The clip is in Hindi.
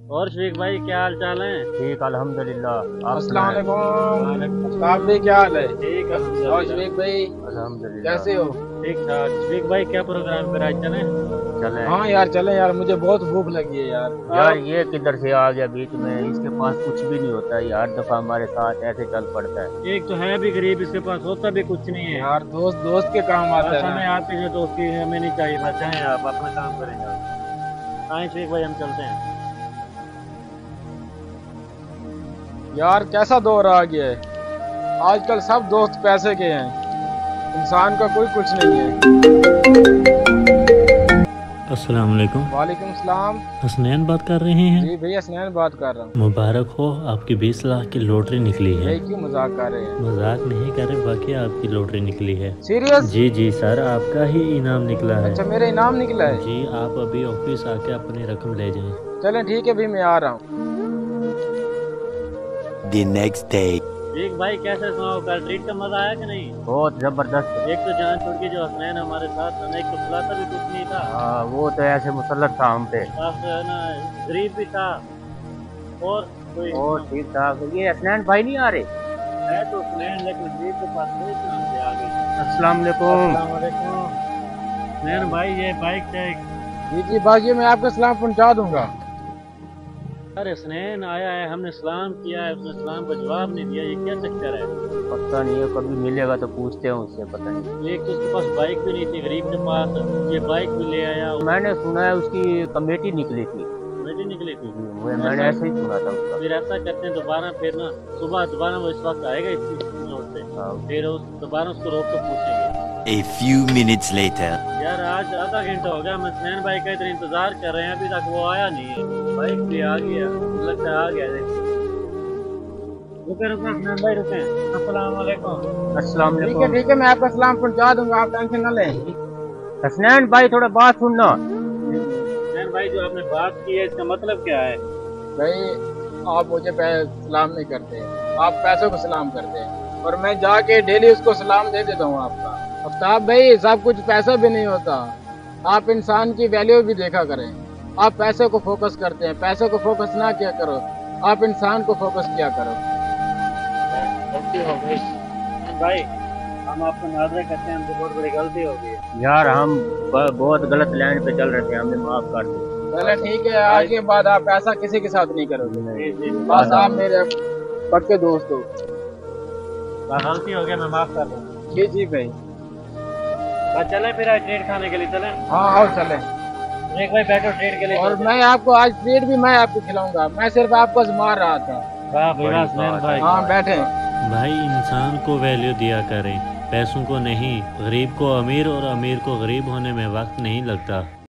और शफीक भाई क्या हाल चाल है? ठीक अल्हम्दुलिल्लाह। अस्सलाम वालेकुम। आप भी क्या हाल है? ठीक है। और शफीक भाई अल्हम्दुलिल्लाह। कैसे हो? ठीक ठाक। शफीक भाई क्या प्रोग्राम पे आज चले? चले हाँ यार चले यार, मुझे बहुत भूख लगी है यार। यार, ये किधर से आ गया बीच में? इसके पास कुछ भी नहीं होता है, हर दफा हमारे साथ ऐसे चल पड़ता है। एक तो है भी गरीब, इसके पास होता भी कुछ नहीं है। यार दोस्त दोस्त के काम आता बस है हमें ना। आपकी जो दोस्ती है हमें नहीं चाहिए। बस जाएं, आप अपना काम करेंगे। आए शफीक भाई हम चलते हैं। यार कैसा दौर आ गया है, आजकल सब दोस्त पैसे के हैं, इंसान का कोई कुछ नहीं है। अस्सलाम वालेकुम। वालेकुम सलाम। हसनैन बात कर रहे हैं? जी भैया स्नैन बात कर रहा हूँ। मुबारक हो, आपकी 20 लाख की लॉटरी निकली है। भाई क्यों मजाक कर रहे हैं? मजाक नहीं कर रहे, बाकी आपकी लॉटरी निकली है। सीरियस? जी जी सर, आपका ही इनाम निकला है। अच्छा मेरा इनाम निकला है? जी, आप अभी ऑफिस आके अपनी रकम ले जाएं। चलें ठीक है भाई, मैं आ रहा हूँ। The next day. शफीक भाई कैसे सुनाओ, कल ट्रीट का मजा आया कि नहीं? बहुत जबरदस्त। एक तो जान छोड़ के जो हसनैन हमारे साथ था ना, एक तो खिलाता भी कुछ नहीं था। वो तो ऐसे मुसल्लत था हम पे। साफ है ना, गरीब भी था। और कोई और ठीक ठाक। ये हसनैन भाई नहीं आ रहे? है तो हसनैन, लेकिन गरीब के पास नहीं काम से आ गई। अस्सलाम वालेकुम। अस्सलाम वालेकुम। हसनैन भाई ये बाइक चेक। जी जी बाकी मैं आपका सलाम पहुँचा दूंगा। अरे हसनैन आया है, हमने सलाम किया है, उसने सलाम का जवाब नहीं दिया। ये क्या चक्कर है? पता नहीं है, कभी मिलेगा तो पूछते हैं उससे। पता नहीं। एक तो उसके पास बाइक भी नहीं थी गरीब के पास, ये बाइक भी ले आया। मैंने सुना है उसकी कमेटी निकली थी। बेटी निकली थी। वो मैंने ऐसे ही सुना था उसका। फिर ऐसा करते हैं, दोबारा फिर ना सुबह दोबारा वो इस वक्त आएगा इस नोट से, फिर दोबारा उसको रोक कर पूछेंगे। A few minutes later. यार आज आधा घंटा हो गया, हम हसनैन भाई का इधर इंतजार कर रहे हैं, अभी तक वो आया नहीं है। बाइक भी आ गया, लगता है आ गया। रुके रुके हसनैन भाई रुके। अस्सलाम वालेकुम। अस्सलाम ठीक है वालेकुम। ठीक है, मैं आपका सलाम पहुँचा दूंगा, आप टेंशन न लें। हसनैन भाई थोड़ा बात सुनना। हसनैन भाई जो आपने बात की है इसका मतलब क्या है? भाई आप मुझे सलाम नहीं करते, आप पैसों को सलाम करते हैं, और मैं जाके डेली उसको सलाम दे देता हूँ आपका। आफ्ताब भाई सब कुछ पैसा भी नहीं होता, आप इंसान की वैल्यू भी देखा करें। आप पैसे को फोकस करते हैं, पैसे को फोकस ना किया करो, आप इंसान को फोकस किया करो। गलती हो गई भाई, हम आपको नाज़र करते हैं, हमसे बहुत बड़ी गलती हो गई। यार हम बहुत गलत लाइन पे चल रहे थे, हमें माफ कर दो। चलो ठीक है, आज के बाद आप ऐसा किसी के साथ नहीं करोगे। बस आप मेरे पक्के दोस्त हो। गलती हो गया, मैं माफ कर दूँ। जी जी भाई। बस चले फिर आज ट्रीट खाने के लिए चले। हाँ आओ चले। एक भाई बैठो ट्रीट के लिए। और मैं आपको आज ट्रीट भी मैं आपको खिलाऊंगा, मैं सिर्फ आपको मार रहा था। वाह भाई हसनैन भाई। हाँ बैठे। भाई इंसान को वैल्यू दिया करें, पैसों को नहीं। गरीब को अमीर और अमीर को गरीब होने में वक्त नहीं लगता।